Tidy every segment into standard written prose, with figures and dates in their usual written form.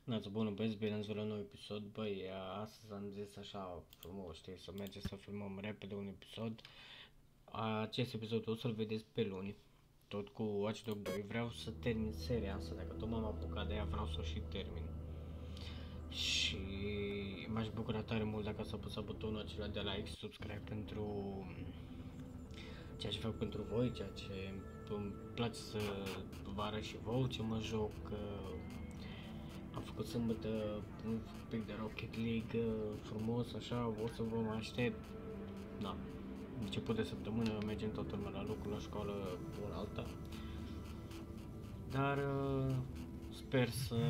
Nați bună băieți, bine ați venit la un nou episod. Băi, astăzi am zis așa frumos, știi, să mergem să filmăm repede un episod. Acest episod o să-l vedeți pe luni, tot cu Watch Dogs 2. Vreau să termin seria asta, dacă tot m-am apucat de ea, vreau să o și termin. Și m-aș bucura tare mult dacă ați apăsat butonul acela de like, subscribe pentru ceea ce fac pentru voi, ceea ce îmi place să vă arăt și vouă ce mă joc. Am făcut sâmbătă un pic de Rocket League frumos, așa, o să vă mai aștept. Da, început de săptămână, mergem toată lumea la lucru, la școală, una alta. Dar sper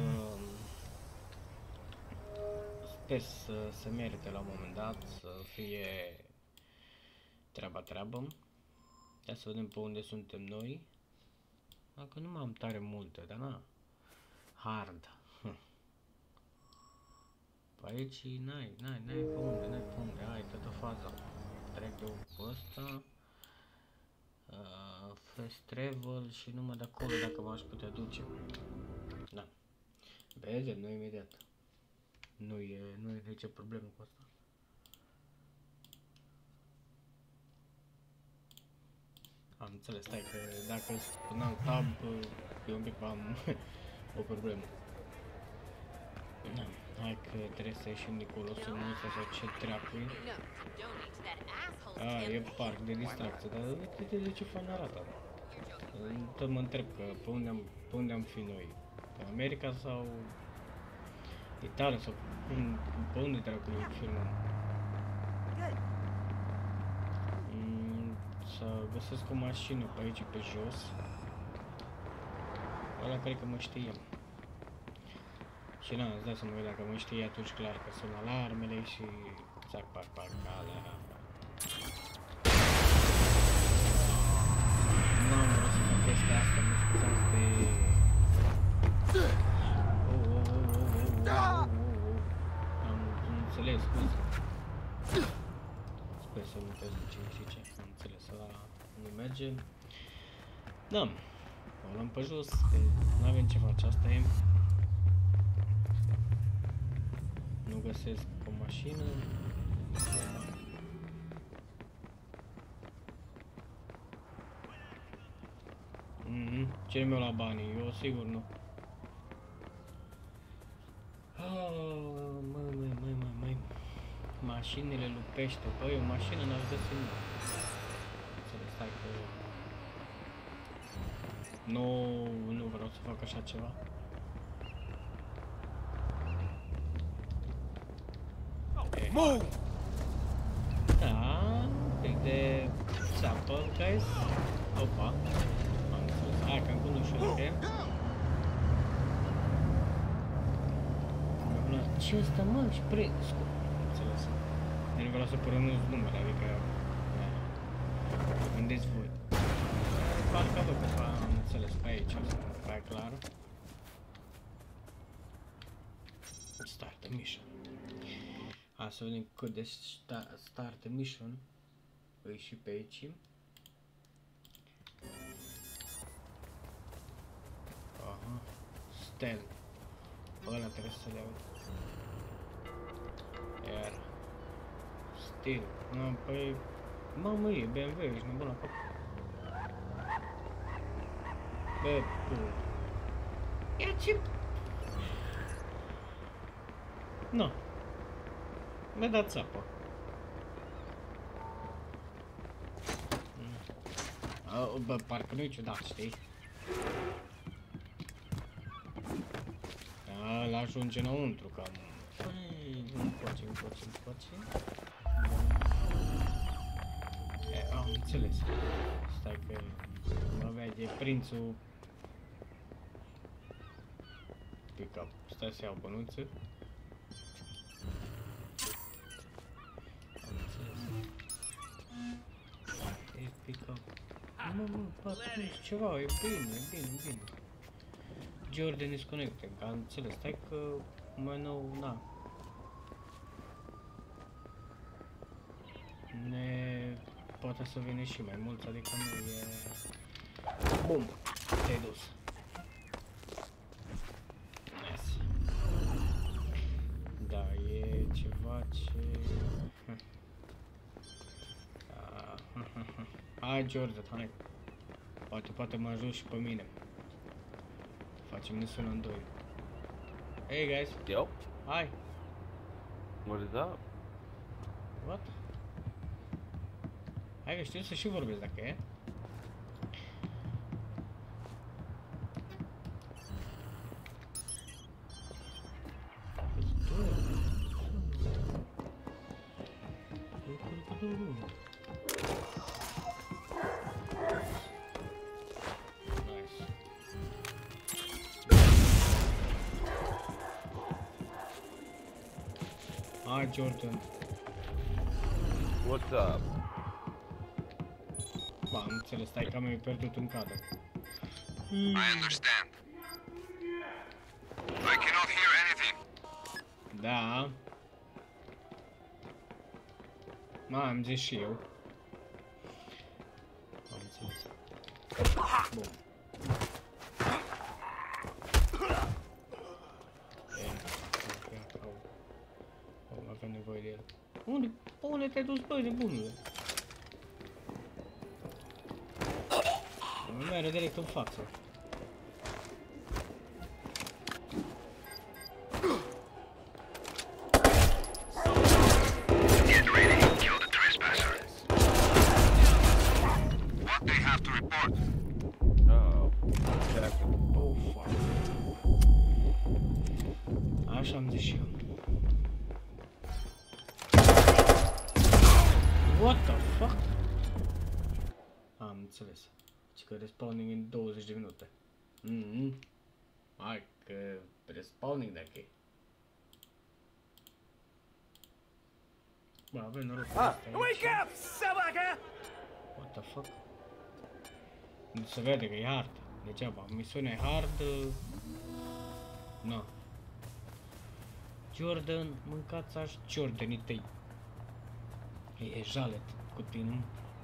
să se merite la un moment dat, să fie treabă. Ia să vedem pe unde suntem noi. Dacă nu mai am tare multe, dar na, hard. Pe aici n-ai pe unde, hai, toată faza. Trec eu cu ăsta. Fast travel și numai de acolo dacă m-aș putea duce. Da. Vedem noi imediat. Nu e nicio problemă cu asta. Am înțeles, stai că dacă spuneam tab, e un pic am o problemă. Hai că trebuie să ieșim de acolo, să nu sau ce treacă. E parc de distracție, dar uite de ce fain arată. Tot mă întreb că pe unde am fi noi? În America sau Italia sau pe unde treacă filmăm? Să găsesc o mașină pe aici, pe jos. Ăla cred că mă știe. Și na, îți dai să mă văd dacă mă știe, atunci clar că sunt alarmele și țac, pac, alea. N-am vrut să fac chestia asta, mă scuzați de... Am înțeles, scuze. Sper să nu te duce și ce, am înțeles, ăla nu merge. Da, o luăm pe jos, că n-avem ce face, asta e. Nu găsesc o mașină. Cine mi-o la banii? Eu sigur nu. Măi. Mașinile lupește. Băi, o mașină n-aș găsi nu. Înțeles, stai că... Nu vreau să fac așa ceva. Da, un pic de țapă, guys. Opa. Am înțeles. Hai că încă nu știu de ce ăsta, mă, și înțeles. Nu vreau să pronunț numele, adică... Gândiți voi. Parcă că am înțeles, pe aici asta, pe clar. Start the mission. Hai să vedem cât de start the mission îi și pe aici. Aha, Stel. Ăla trebuie să le iau. Iar Stil. No, păi... Mamă, e BMW, ești nebun la cap. Bă, bun. Ia ce... No. Mi-a dat țapă. Bă, parcă nu-i ciudat, știi? Ăla ajunge înăuntru, cam... Încoace. Am înțeles. Stai că... Mă avea de prințul... Pick-up. Stai să iau bănuță. Pick-up. Mă, parcurs ceva, e bine. Jordan is connected, am înțeles, stai că mai nou, na. Poate să vină și mai mulți, adică nu e... Bum, te-ai dus. Nice. faci? Hai, Jordan, hai. Poate mă ajut și pe mine. Facem misiunea în 2. Hey guys. Yo. Hi. What is up? What? Hai că știu să și vorbesc dacă e. Hi Jordan. What's up? Ba, am înțeles, stai că mi-ai pierdut în cadă. I understand. I cannot hear anything. Da. Am zis și eu. Am înțeles. Bun. Avem nevoie de el. Unde te-ai dus, băi, nebunule? Nu merge direct în față. Get ready. Kill the trespasser. What they have to report? Oh. Oh, fuck. Așa am zis și eu. What the fuck? Am înțeles. Și că respawning în 20 de minute. Hai că respawning dacă e. Bă, avem noroc. Wake up, Sabaka! What the fuck? Nu se vede că e hard. Degeaba, misiunea e hard. No. Jordan, mâncați aș Jordanii tăi. E jalet cu tine.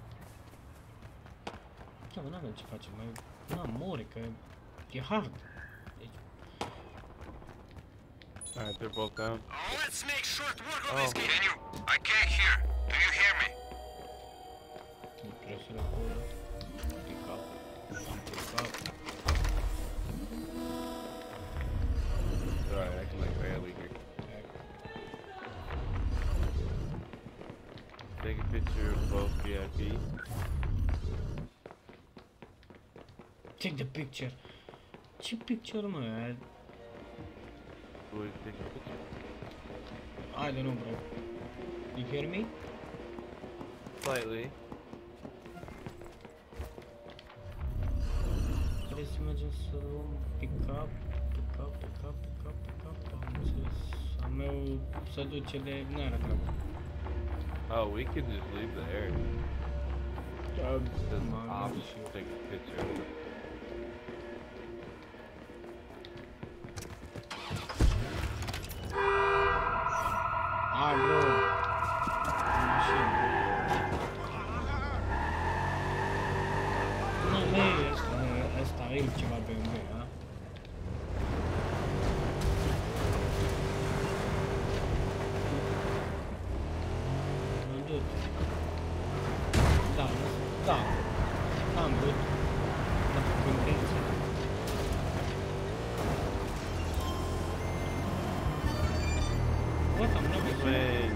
Da, mă, n-avem ce facem, mai... N-am more, că e hard. Deci... Alright, they're both down. Let's make short work of this game. Can you? I can't hear. Do you hear me? Presă la acolo. Pick up. Pick up. Sorry, acting like barely here. Take a picture of both VIP. Take the picture. Ce picture, mă? Who is taking a picture? I don't know, bro. You hear me? Slightly. Trebuie să mergem să luăm pick up. Pick up, pick up, pick up, pick up. Am înțeles. A meu se duce de... n-are treabă. Oh, we could just leave the area. Just M-am off, gândit și eu. take a picture. Hai, bro! Nu, hei, ăsta e ceva BMW, ha? Nu, du-te. Da, n-am vrut. N-am făcut intenție. What, am luat de Man.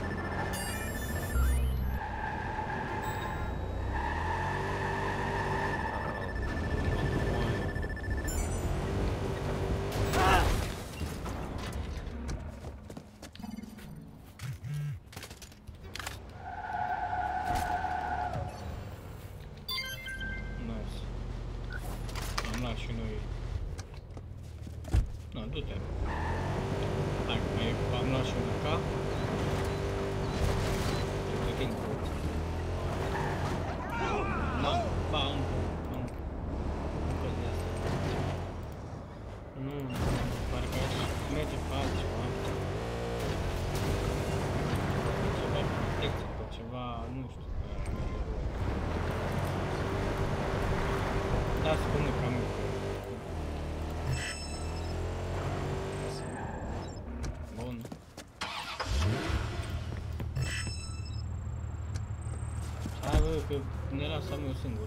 Nice. Am luat și noi. Na, du-te. Hai, am luat și una ca. Trebuie timpul. Da, ba, încă. Încă de asta. Nu, parcă merge pe altceva. Ceva protecție, pe ceva, nu știu. Da, spune că am Bun. că ne lasă eu singur.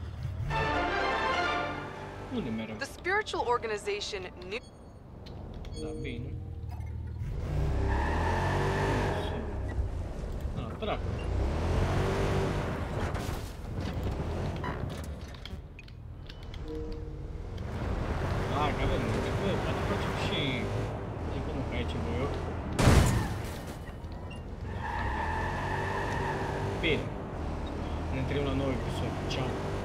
Unde mereu? The spiritual organization knew. Da, bine. Ah, dracu. Ah, că avem, bă, poate facem și... E cum că aici voi eu. Bine. Ne întâlnim la nou episod. Ciao.